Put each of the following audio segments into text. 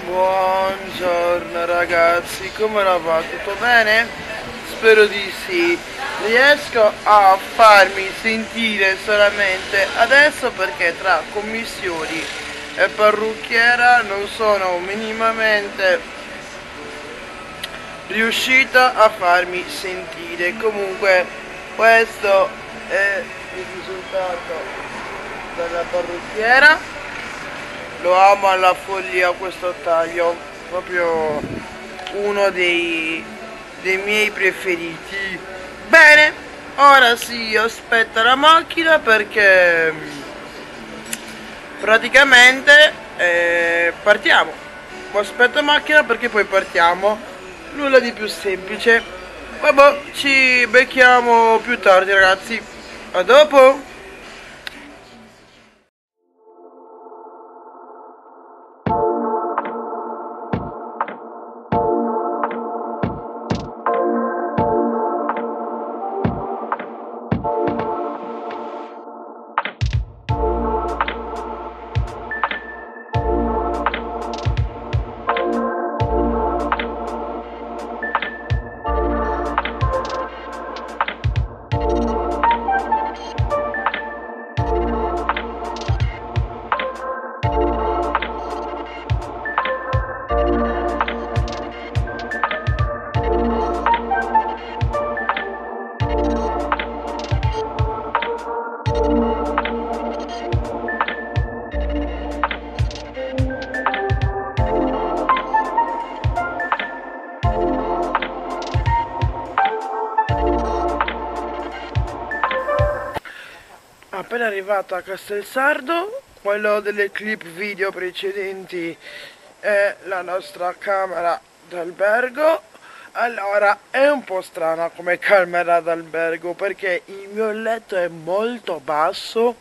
Buongiorno ragazzi, come la va? Tutto bene? Spero di sì. Riesco a farmi sentire solamente adesso perché tra commissioni e parrucchiera non sono minimamente riuscita a farmi sentire. Comunque questo è il risultato della parrucchiera. Lo amo alla follia questo taglio, proprio uno dei miei preferiti. Bene, ora sì, aspetta la macchina perché praticamente partiamo. Aspetta la macchina perché poi partiamo. Nulla di più semplice. Vabbè, ci becchiamo più tardi ragazzi. A dopo. Appena arrivato a Castelsardo, quello delle clip video precedenti è la nostra camera d'albergo. Allora, è un po' strana come camera d'albergo perché il mio letto è molto basso.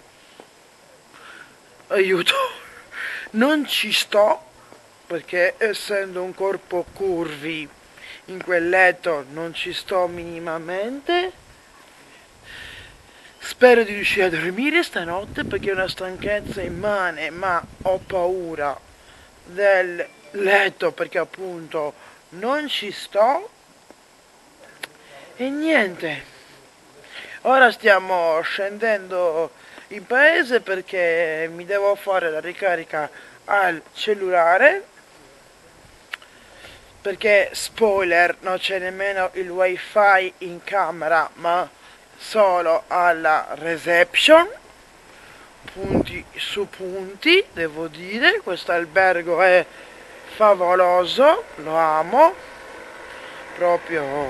Aiuto, non ci sto perché essendo un corpo curvi in quel letto non ci sto minimamente. Spero di riuscire a dormire stanotte perché ho una stanchezza immane, ma ho paura del letto perché appunto non ci sto. E niente, ora stiamo scendendo in paese perché mi devo fare la ricarica al cellulare perché spoiler, non c'è nemmeno il wifi in camera ma solo alla reception, punti su punti, devo dire. Questo albergo è favoloso, lo amo proprio.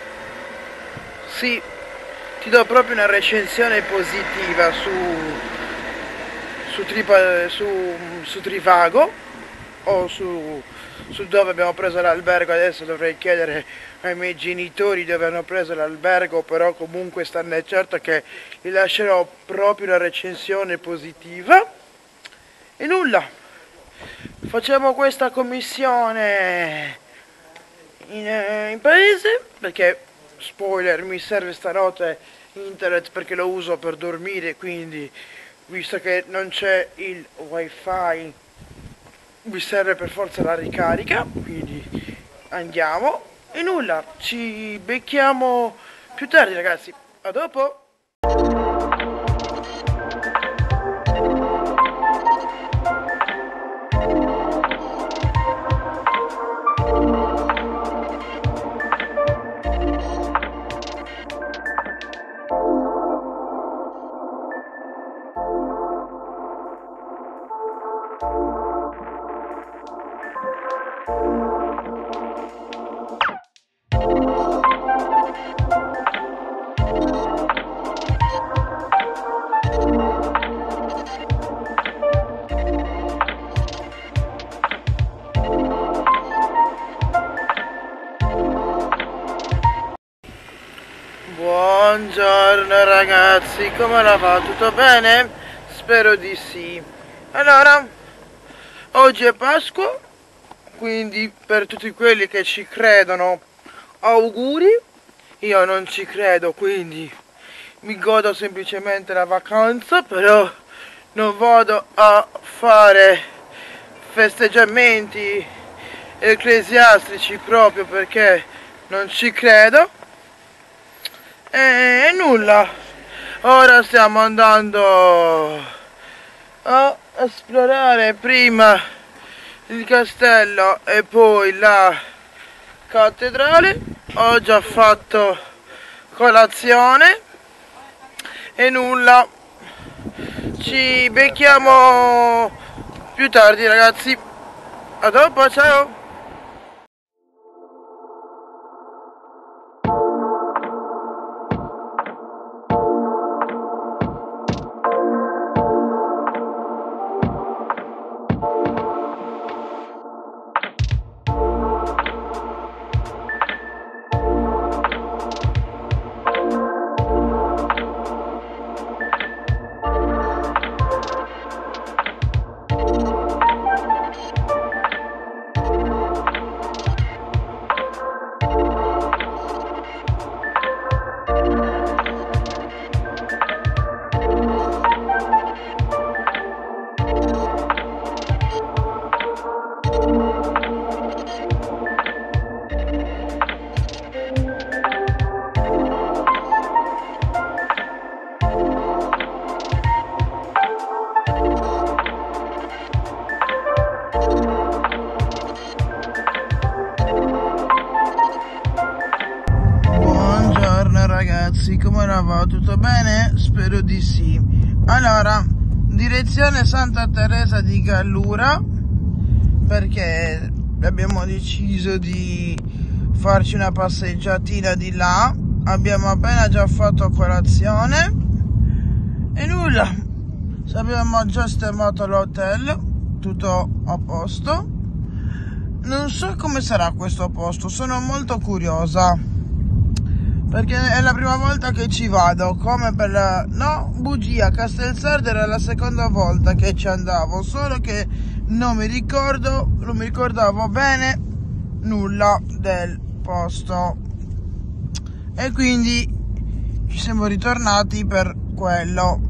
Sì, ti do proprio una recensione positiva su Trivago o su dove abbiamo preso l'albergo. Adesso dovrei chiedere ai miei genitori dove hanno preso l'albergo, però comunque stanne certo che gli lascerò proprio una recensione positiva. E nulla, facciamo questa commissione in paese perché spoiler, mi serve stanotte internet perché lo uso per dormire, quindi visto che non c'è il wifi mi serve per forza la ricarica, quindi andiamo. E nulla, ci becchiamo più tardi ragazzi, a dopo. Buongiorno ragazzi, come la va? Tutto bene? Spero di sì. Allora, oggi è Pasqua, quindi per tutti quelli che ci credono, auguri. Io non ci credo, quindi mi godo semplicemente la vacanza, però non vado a fare festeggiamenti ecclesiastici proprio perché non ci credo. E nulla, ora stiamo andando a esplorare prima il castello e poi la cattedrale. Ho già fatto colazione e nulla, ci becchiamo più tardi ragazzi, a dopo, ciao. Come va? Tutto bene? Spero di sì. Allora, direzione Santa Teresa di Gallura, perché abbiamo deciso di farci una passeggiatina di là. Abbiamo appena già fatto colazione e nulla, abbiamo già sistemato l'hotel, tutto a posto. Non so come sarà questo posto, sono molto curiosa perché è la prima volta che ci vado, come per la... no, bugia, Castelsardo era la seconda volta che ci andavo, solo che non mi ricordavo bene nulla del posto e quindi ci siamo ritornati per quello.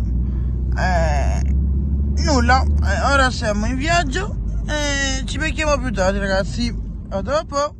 Nulla, ora siamo in viaggio e ci becchiamo più tardi ragazzi, a dopo.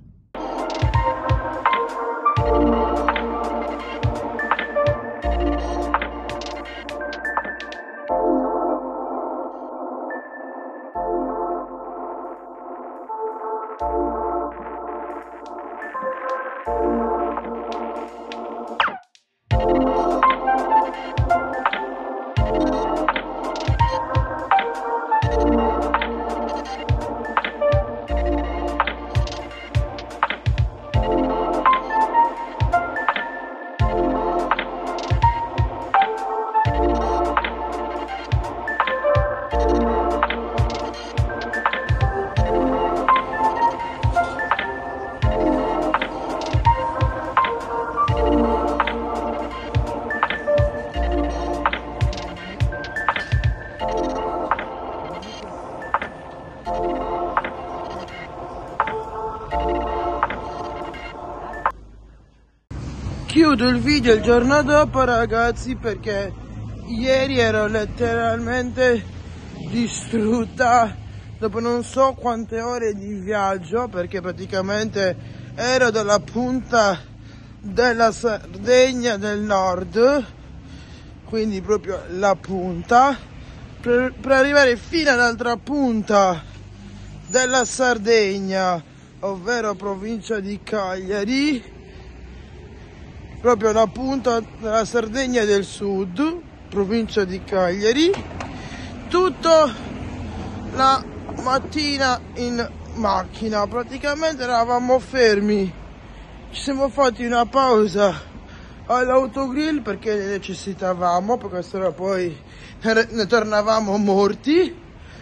Chiudo il video il giorno dopo ragazzi, perché ieri ero letteralmente distrutta dopo non so quante ore di viaggio, perché praticamente ero dalla punta della Sardegna del nord, quindi proprio la punta, per arrivare fino all'altra punta della Sardegna, ovvero provincia di Cagliari, proprio la punta della Sardegna del Sud, provincia di Cagliari, tutta la mattina in macchina. Praticamente eravamo fermi, ci siamo fatti una pausa all'autogrill perché ne necessitavamo, perché sennò poi ne tornavamo morti.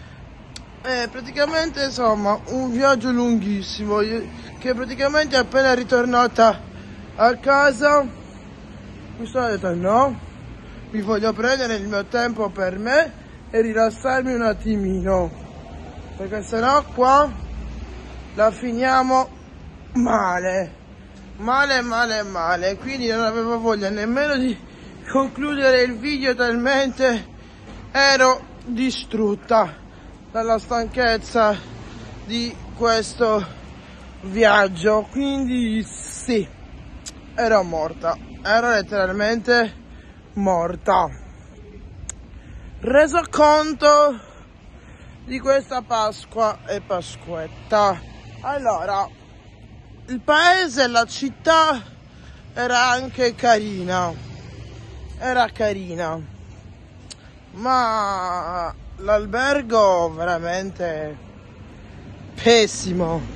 E praticamente insomma un viaggio lunghissimo, che praticamente appena ritornata a casa mi sono detto no, mi voglio prendere il mio tempo per me e rilassarmi un attimino, perché sennò qua la finiamo male, quindi non avevo voglia nemmeno di concludere il video, talmente ero distrutta dalla stanchezza di questo viaggio, quindi sì, ero morta, ero letteralmente morta. Reso conto di questa Pasqua e Pasquetta, allora il paese, la città era anche carina, ma l'albergo veramente pessimo,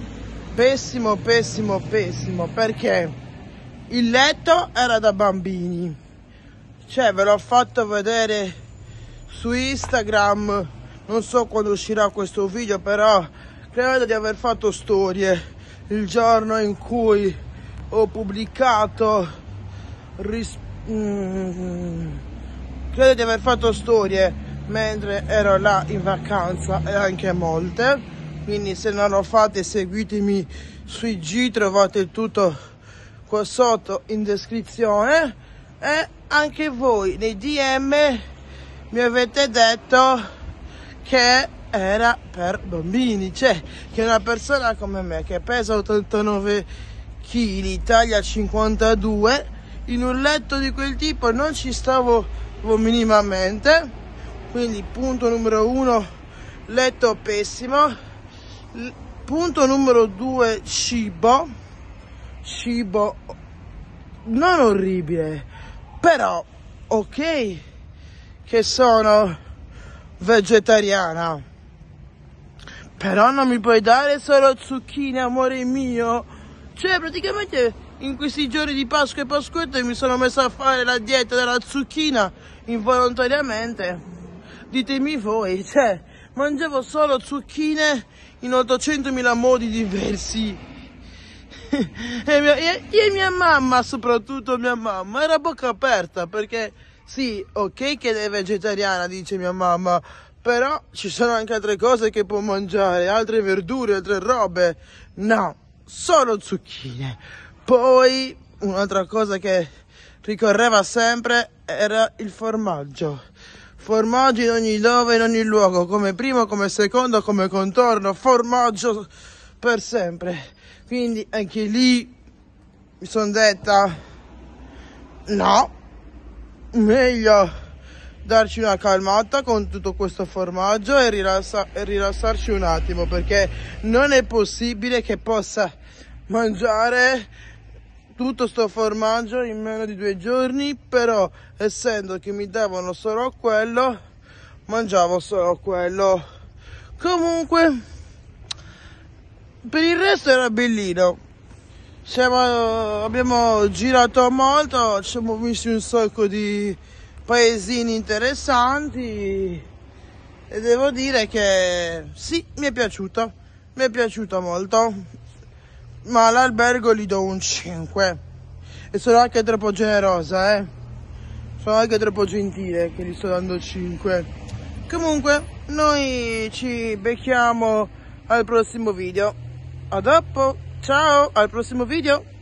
perché il letto era da bambini, cioè ve l'ho fatto vedere su Instagram, non so quando uscirà questo video, però credo di aver fatto storie il giorno in cui ho pubblicato, credo di aver fatto storie mentre ero là in vacanza, e anche molte, quindi se non lo fate seguitemi su IG, trovate il tutto qua sotto in descrizione. E anche voi nei DM mi avete detto che era per bambini, cioè che una persona come me che pesa 89 kg, taglia 52, in un letto di quel tipo non ci stavo minimamente. Quindi punto numero 1, letto pessimo. Punto numero 2, cibo non orribile, però ok che sono vegetariana, però non mi puoi dare solo zucchine, amore mio. Cioè praticamente in questi giorni di Pasqua e Pasquetta mi sono messa a fare la dieta della zucchina involontariamente. Ditemi voi, cioè mangiavo solo zucchine in 800.000 modi diversi. e mia mamma, soprattutto mia mamma, era a bocca aperta, perché sì, ok che è vegetariana, dice mia mamma, però ci sono anche altre cose che può mangiare, altre verdure, altre robe. No, solo zucchine. Poi un'altra cosa che ricorreva sempre era il formaggio. Formaggio in ogni dove, in ogni luogo, come primo, come secondo, come contorno, formaggio per sempre. Quindi anche lì mi sono detta no, meglio darci una calmata con tutto questo formaggio e rilassarci un attimo, perché non è possibile che possa mangiare tutto sto formaggio in meno di 2 giorni, però essendo che mi davano solo quello, mangiavo solo quello. Comunque per il resto era bellino, abbiamo girato molto, ci siamo visti un sacco di paesini interessanti e devo dire che sì, mi è piaciuto molto, ma all'albergo gli do un 5 e sono anche troppo generosa, sono anche troppo gentile che gli sto dando 5. Comunque noi ci becchiamo al prossimo video. A dopo, ciao, al prossimo video.